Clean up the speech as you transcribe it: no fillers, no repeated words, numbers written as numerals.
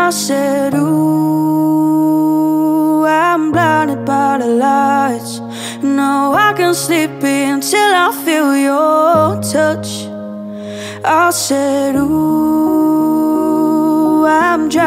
I said, ooh, I'm blinded by the lights. No, I can't sleep until I feel your touch. I said, ooh, I'm driving